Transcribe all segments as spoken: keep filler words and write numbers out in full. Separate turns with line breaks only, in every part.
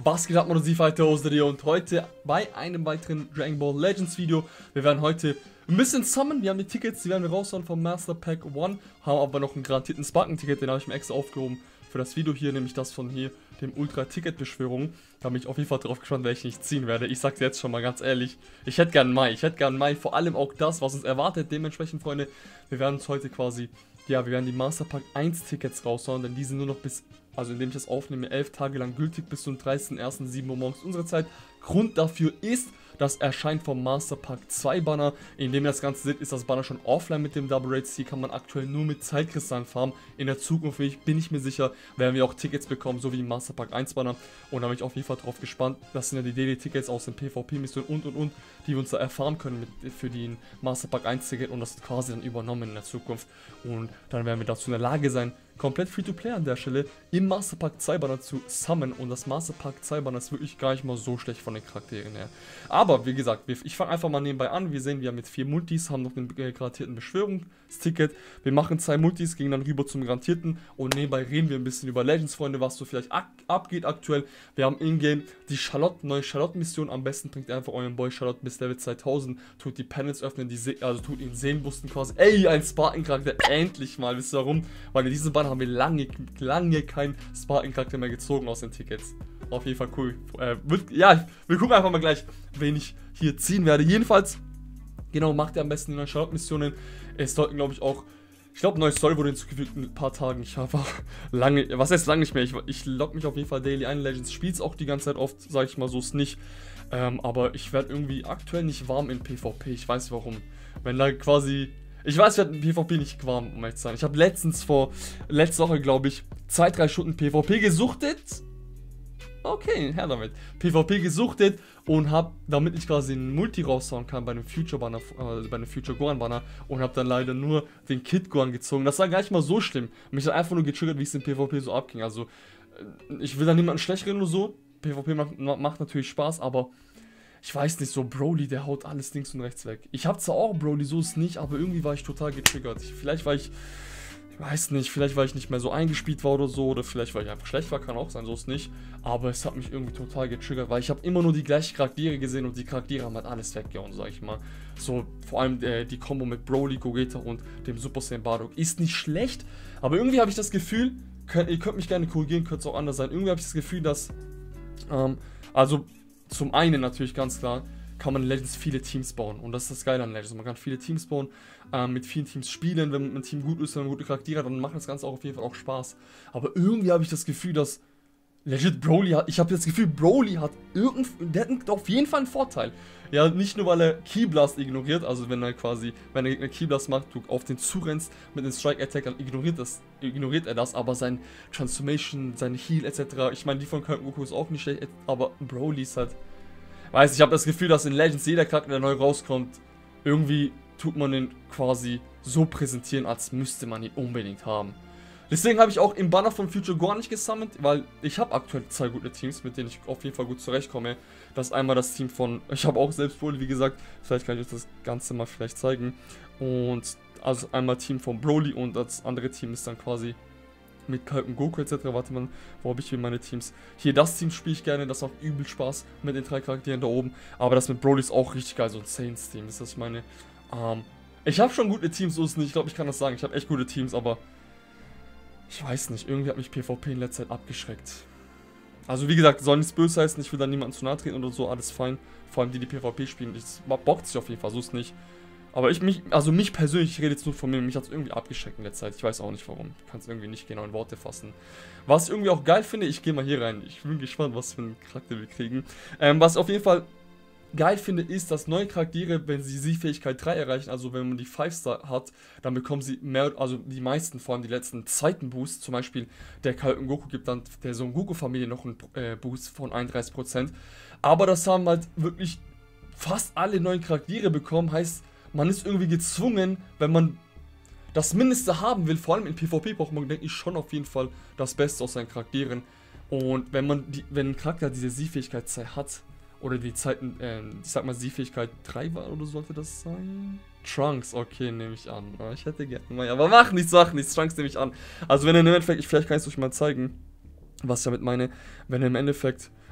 Was geht ab, Modusivfighter Osrio, und heute bei einem weiteren Dragon Ball Legends Video. Wir werden heute ein bisschen summen, wir haben die Tickets, die werden wir raushauen vom Master Pack eins, haben aber noch einen garantierten Sparken-Ticket, den habe ich mir extra aufgehoben für das Video hier, nämlich das von hier, dem Ultra-Ticket-Beschwörung. Da bin ich auf jeden Fall drauf gespannt, welchen ich ziehen werde. Ich sag's jetzt schon mal ganz ehrlich, ich hätte gern Mai, ich hätte gern Mai, vor allem auch das, was uns erwartet. Dementsprechend, Freunde, wir werden uns heute quasi, ja, wir werden die Master Pack eins Tickets raushauen, denn die sind nur noch bis, also indem ich das aufnehme, elf Tage lang gültig bis zum dreißigsten ersten sieben Uhr morgens unserer Zeit. Grund dafür ist das Erscheinen vom Master Pack zwei Banner. Indem ihr das Ganze seht, ist das Banner schon offline mit dem Double Raids. Hier kann man aktuell nur mit Zeitkristallen farmen. In der Zukunft bin ich mir sicher, werden wir auch Tickets bekommen, so wie im Master Pack eins Banner. Und da bin ich auf jeden Fall drauf gespannt. Das sind ja die Daily Tickets aus den PvP-Missionen und und und, die wir uns da erfahren können mit, für den Master Pack eins Ticket. Und das ist quasi dann übernommen in der Zukunft. Und dann werden wir dazu in der Lage sein, komplett Free-to-Play an der Stelle im Master Pack zwei Banner zu summen. Und das Master Pack zwei Banner ist wirklich gar nicht mal so schlecht von den Charakteren her. Aber wie gesagt, ich fange einfach mal nebenbei an. Wir sehen, wir haben jetzt vier Multis, haben noch den garantierten Beschwörungsticket. Wir machen zwei Multis, gehen dann rüber zum garantierten. Und nebenbei reden wir ein bisschen über Legends, Freunde, was so vielleicht abgeht aktuell. Wir haben in-game die Charlotte, neue Charlotte-Mission. Am besten bringt einfach euren Boy Charlotte bis Level zweitausend. Tut die Panels öffnen, die also tut ihn sehen mussten quasi. Ey, ein Spartan-Charakter, endlich mal. Wisst ihr warum? Weil in diesem Banner haben wir lange, lange keinen Spartan-Charakter mehr gezogen aus den Tickets. Auf jeden Fall cool. Äh, wird, ja, wir gucken einfach mal gleich, wen ich hier ziehen werde. Jedenfalls, genau, macht ihr am besten die neuen Charlotte-Missionen. Es sollten, glaube ich, auch, ich glaube, neues Story wurde hinzugefügt in ein paar Tagen. Ich habe auch lange, was heißt lange nicht mehr? Ich, ich logge mich auf jeden Fall daily ein. Legends spielt es auch die ganze Zeit oft, sage ich mal, so ist nicht. Ähm, aber ich werde irgendwie aktuell nicht warm in PvP. Ich weiß warum. Wenn da quasi... Ich weiß, wir hatten PvP nicht warm, um ehrlich zu sein. Ich habe letztens vor, letzte Woche, glaube ich, zwei, drei Stunden PvP gesuchtet. Okay, her damit. PvP gesuchtet und habe, damit ich quasi einen Multi raushauen kann bei einem Future Banner, äh, bei einem Future Gohan Banner, und habe dann leider nur den Kid Gohan gezogen. Das war gar nicht mal so schlimm. Mich hat einfach nur getriggert, wie es im PvP so abging. Also, ich will da niemanden schlecht reden oder so. PvP macht, macht natürlich Spaß, aber ich weiß nicht, so Broly, der haut alles links und rechts weg. Ich habe zwar auch Broly, so ist es nicht, aber irgendwie war ich total getriggert. Ich, vielleicht war ich, ich weiß nicht, vielleicht weil ich nicht mehr so eingespielt war oder so, oder vielleicht weil ich einfach schlecht war, kann auch sein, so ist es nicht. Aber es hat mich irgendwie total getriggert, weil ich habe immer nur die gleichen Charaktere gesehen und die Charaktere haben halt alles weggehauen, sag ich mal. So, vor allem äh, die Kombo mit Broly, Gogeta und dem Super Saiyan Bardock ist nicht schlecht, aber irgendwie habe ich das Gefühl, könnt, ihr könnt mich gerne korrigieren, könnte es auch anders sein, irgendwie habe ich das Gefühl, dass, ähm, also... Zum einen natürlich ganz klar, kann man in Legends viele Teams bauen, und das ist das Geile an Legends. Man kann viele Teams bauen, ähm, mit vielen Teams spielen. Wenn ein Team gut ist, wenn man gute Charaktere hat, dann macht das Ganze auch auf jeden Fall auch Spaß. Aber irgendwie habe ich das Gefühl, dass legit Broly hat, ich habe das Gefühl, Broly hat irgend, der hat auf jeden Fall einen Vorteil. Ja, nicht nur, weil er Keyblast ignoriert, also wenn er quasi, wenn er Keyblast macht, du auf den zurennst mit dem Strike Attack, dann ignoriert, das, ignoriert er das, aber sein Transformation, sein Heal et cetera. Ich meine, die von Kalten Goku ist auch nicht schlecht, aber Broly ist halt, weiß ich habe das Gefühl, dass in Legends jeder Charakter, der neu rauskommt, irgendwie tut man den quasi so präsentieren, als müsste man ihn unbedingt haben. Deswegen habe ich auch im Banner von Future Gohan nicht gesammelt, weil ich habe aktuell zwei gute Teams, mit denen ich auf jeden Fall gut zurechtkomme. Das ist einmal das Team von, ich habe auch selbst Broly, wie gesagt, vielleicht kann ich euch das Ganze mal vielleicht zeigen. Und also einmal Team von Broly, und das andere Team ist dann quasi mit Kalten Goku et cetera. Warte mal, wo habe ich hier meine Teams? Hier, das Team spiele ich gerne, das macht übel Spaß mit den drei Charakteren da oben. Aber das mit Broly ist auch richtig geil, so ein Saints Team, ist das ich meine. Ähm, ich habe schon gute Teams, so ist es nicht, ich glaube, ich kann das sagen, ich habe echt gute Teams, aber... Ich weiß nicht, irgendwie hat mich PvP in letzter Zeit abgeschreckt. Also wie gesagt, soll nichts böse heißen, ich will da niemanden zu nahe treten oder so, alles fein. Vor allem die, die PvP spielen, das bockt sich auf jeden Fall, so ist nicht. Aber ich mich, also mich persönlich, ich rede jetzt nur von mir, mich hat es irgendwie abgeschreckt in letzter Zeit. Ich weiß auch nicht warum, ich kann es irgendwie nicht genau in Worte fassen. Was ich irgendwie auch geil finde, ich gehe mal hier rein, ich bin gespannt, was für einen Charakter wir kriegen. Ähm, was auf jeden Fall geil finde, ist, dass neue Charaktere, wenn sie Sie-Fähigkeit drei erreichen, also wenn man die fünf Star hat, dann bekommen sie mehr, also die meisten, vor allem die letzten, zweiten Boost. Zum Beispiel der Kalten Goku gibt dann der Son Goku-Familie noch einen äh, Boost von einunddreißig Prozent. Aber das haben halt wirklich fast alle neuen Charaktere bekommen, heißt, man ist irgendwie gezwungen, wenn man das Mindeste haben will, vor allem in PvP braucht man, denke ich, schon auf jeden Fall das Beste aus seinen Charakteren. Und wenn man die, wenn ein Charakter diese Sie-Fähigkeit zwei hat, oder die Zeiten, äh, ich sag mal, Sie-Fähigkeit drei war, oder sollte das sein? Trunks, okay, nehme ich an. Oh, ich hätte gerne mal, aber mach nichts, mach nichts, Trunks nehme ich an. Also wenn er im Endeffekt, ich, vielleicht kann ich es euch mal zeigen, was ich damit meine, wenn er im Endeffekt,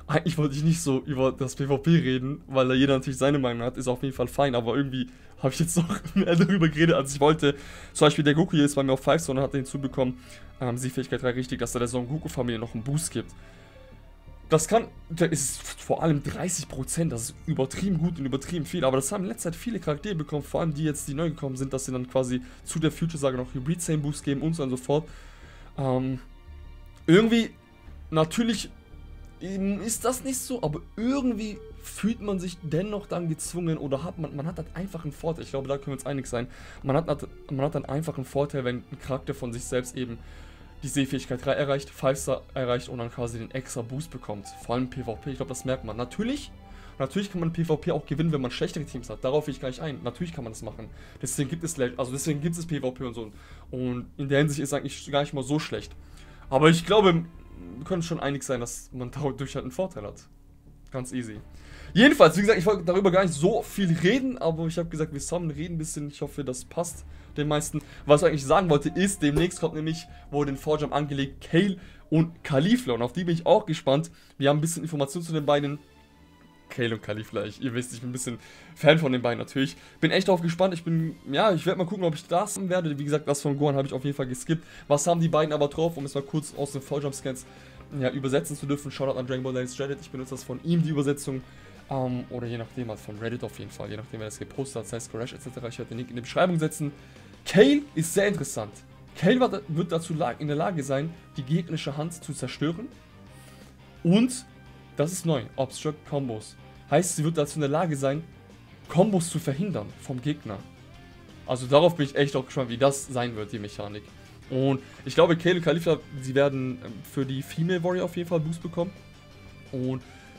eigentlich wollte ich nicht so über das PvP reden, weil da jeder natürlich seine Meinung hat, ist auf jeden Fall fein, aber irgendwie habe ich jetzt noch mehr darüber geredet, als ich wollte. Zum Beispiel der Goku hier ist bei mir auf five Stone und hat den hinzubekommen, ähm, sie Fähigkeit drei richtig, dass er der Son Goku-Familie noch einen Boost gibt. Das kann, das ist vor allem dreißig Prozent, das ist übertrieben gut und übertrieben viel, aber das haben in letzter Zeit viele Charaktere bekommen, vor allem die jetzt, die neu gekommen sind, dass sie dann quasi zu der Future-Sage noch Hybrid-Sane-Boost geben und so und so fort. Ähm, irgendwie, natürlich ist das nicht so, aber irgendwie fühlt man sich dennoch dann gezwungen oder hat man, man hat halt einfach einen Vorteil, ich glaube, da können wir uns einig sein, man hat, man hat dann einfach einen Vorteil, wenn ein Charakter von sich selbst eben die Sehfähigkeit drei erreicht, five Star erreicht und dann quasi den extra Boost bekommt. Vor allem PvP, ich glaube, das merkt man. Natürlich, natürlich kann man PvP auch gewinnen, wenn man schlechtere Teams hat. Darauf will ich gar nicht ein. Natürlich kann man das machen. Deswegen gibt es, also deswegen gibt es PvP und so. Und in der Hinsicht ist es eigentlich gar nicht mal so schlecht. Aber ich glaube, wir können schon einig sein, dass man dadurch halt einen Vorteil hat. Ganz easy. Jedenfalls, wie gesagt, ich wollte darüber gar nicht so viel reden, aber ich habe gesagt, wir zusammen reden ein bisschen. Ich hoffe, das passt den meisten. Was ich eigentlich sagen wollte, ist, demnächst kommt nämlich, wurde in four jam angelegt, Kale und Caulifla. Und auf die bin ich auch gespannt. Wir haben ein bisschen Informationen zu den beiden. Kale und Caulifla, ich, ihr wisst, ich bin ein bisschen Fan von den beiden natürlich. Bin echt darauf gespannt. Ich bin, ja, ich werde mal gucken, ob ich das haben werde. Wie gesagt, das von Gohan habe ich auf jeden Fall geskippt. Was haben die beiden aber drauf, um es mal kurz aus den four jam Scans ja, übersetzen zu dürfen. Shoutout an Dragon Ball Legends Reddit. Ich benutze das von ihm, die Übersetzung. Um, oder je nachdem, halt von Reddit auf jeden Fall, je nachdem, wer das gepostet hat, sei es Corash et cetera. Ich werde den Link in die Beschreibung setzen. Kale ist sehr interessant. Kale wird dazu in der Lage sein, die gegnerische Hand zu zerstören. Und, das ist neu, Obstruct Combos. Heißt, sie wird dazu in der Lage sein, Combos zu verhindern vom Gegner. Also darauf bin ich echt auch gespannt, wie das sein wird, die Mechanik. Und ich glaube, Kale und Caulifla, sie werden für die Female Warrior auf jeden Fall Boost bekommen. Und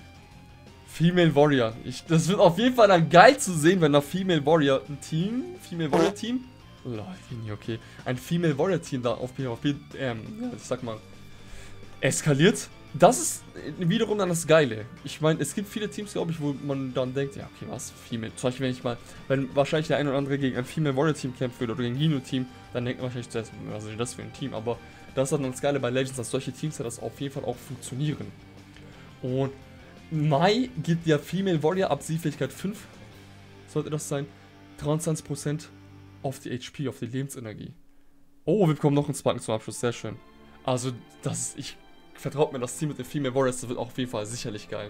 Female Warrior. Ich, das wird auf jeden Fall dann geil zu sehen, wenn nach Female Warrior ein Team, Female Warrior Team, okay, ein Female Warrior Team da auf PvP, ähm, ich sag mal, eskaliert. Das ist wiederum dann das Geile. Ich meine, es gibt viele Teams, glaube ich, wo man dann denkt, ja, okay, was, Female. Zum Beispiel, wenn ich mal, wenn wahrscheinlich der ein oder andere gegen ein Female Warrior Team kämpfen würde oder gegen Gino Team, dann denkt man wahrscheinlich zuerst, was ist das für ein Team? Aber das ist dann das Geile bei Legends, dass solche Teams ja das auf jeden Fall auch funktionieren. Und Mai gibt ja Female Warrior ab Siegfähigkeit fünf, sollte das sein, dreiundzwanzig Prozent auf die H P, auf die Lebensenergie. Oh, wir bekommen noch einen Sparken zum Abschluss, sehr schön. Also, das, ich vertraut mir das Team mit den Female Warriors, das wird auch auf jeden Fall sicherlich geil.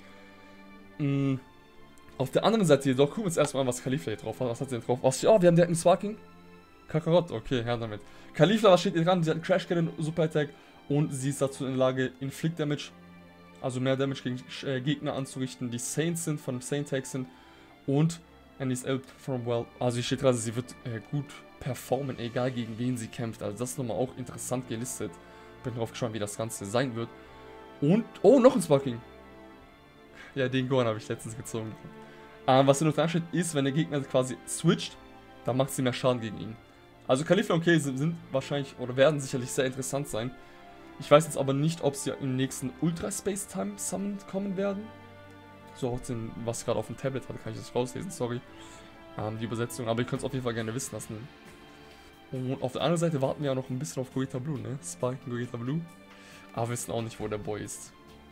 Mhm. Auf der anderen Seite jedoch, gucken wir uns erstmal an, was Caulifla hier drauf hat. Was hat sie denn drauf? Was, oh, wir haben direkt einen Sparking. Kakarot, okay, her damit. Caulifla, was steht hier dran? Sie hat einen Crash Cannon, Super Attack und sie ist dazu in der Lage, Inflict Damage, also mehr Damage gegen äh, Gegner anzurichten, die Saints sind, von Saint Tag sind. Und and is able to perform well. Also hier steht gerade, sie wird äh, gut performen, egal gegen wen sie kämpft. Also das ist nochmal auch interessant gelistet. Bin drauf gespannt, wie das Ganze sein wird. Und, oh, noch ein Sparking. Ja, den Gohan habe ich letztens gezogen. Ähm, was hier noch dran steht, ist, wenn der Gegner quasi switcht, dann macht sie mehr Schaden gegen ihn. Also Caulifla und Kale sind, sind wahrscheinlich, oder werden sicherlich sehr interessant sein. Ich weiß jetzt aber nicht, ob sie im nächsten Ultra Space Time Summon kommen werden. So auch den, was gerade auf dem Tablet hatte, kann ich das rauslesen, sorry. Ähm, die Übersetzung, aber ihr könnt es auf jeden Fall gerne wissen lassen. Und auf der anderen Seite warten wir ja noch ein bisschen auf Gogeta Blue, ne? Sparking Gogeta Blue. Aber wir wissen auch nicht, wo der Boy ist.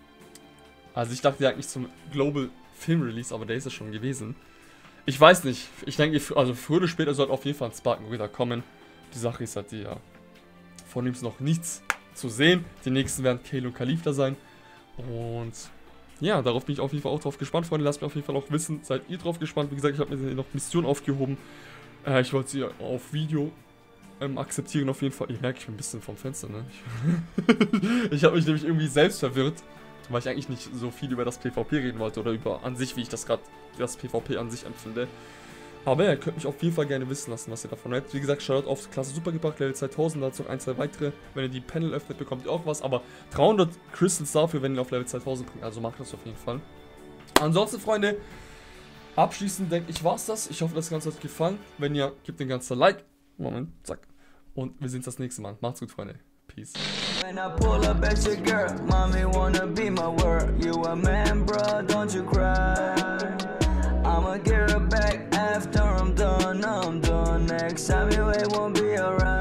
Also ich dachte ja eigentlich zum Global Film Release, aber der ist ja schon gewesen. Ich weiß nicht, ich denke, also früher oder später sollte auf jeden Fall ein Sparking Gogeta kommen. Die Sache ist halt die, ja, von ihm ist noch nichts zu sehen. Die nächsten werden Kale und Caulifla sein. Und ja, darauf bin ich auf jeden Fall auch drauf gespannt, Freunde. Lasst mir auf jeden Fall auch wissen, seid ihr drauf gespannt. Wie gesagt, ich habe mir noch Mission aufgehoben. Äh, ich wollte sie auf Video ähm, akzeptieren auf jeden Fall. Ihr merkt, ich bin ein bisschen vom Fenster, ne? Ich, ich habe mich nämlich irgendwie selbst verwirrt, weil ich eigentlich nicht so viel über das PvP reden wollte oder über an sich, wie ich das gerade, das PvP an sich empfinde. Aber ja, ihr könnt mich auf jeden Fall gerne wissen lassen, was ihr davon habt. Wie gesagt, Shoutout auf Klasse Super gebracht, Level zweitausend, dazu noch ein, zwei weitere. Wenn ihr die Panel öffnet, bekommt ihr auch was. Aber dreihundert Crystals dafür, wenn ihr auf Level zweitausend bringt. Also macht das auf jeden Fall. Ansonsten, Freunde, abschließend denke ich, war's das. Ich hoffe, das Ganze hat euch gefallen. Wenn ja, gebt den ganzen Like. Moment, zack. Und wir sehen uns das nächste Mal. Macht's gut, Freunde. Peace. When I pull up at your girl, mommy wanna be my world. You a man, bro, don't you cry. I'ma get her back after I'm done, I'm done. Next time you ain't won't be around.